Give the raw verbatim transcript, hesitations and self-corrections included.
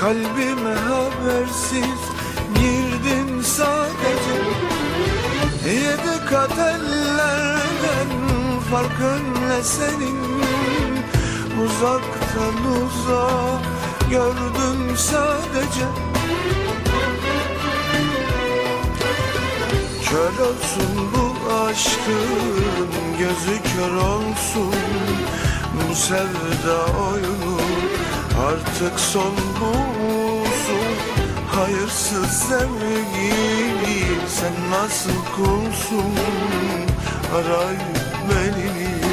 Kalbime habersiz girdin sadece. Yedi kat ellerden farkın ne senin? Uzaktan uzağa gördüm sadece. Kör olsun bu aşkın, gözü kör olsun. Bu sevda oyunu artık son bulsun. Hayırsız sevgilim, sen nasıl kulsun? Arayıp beni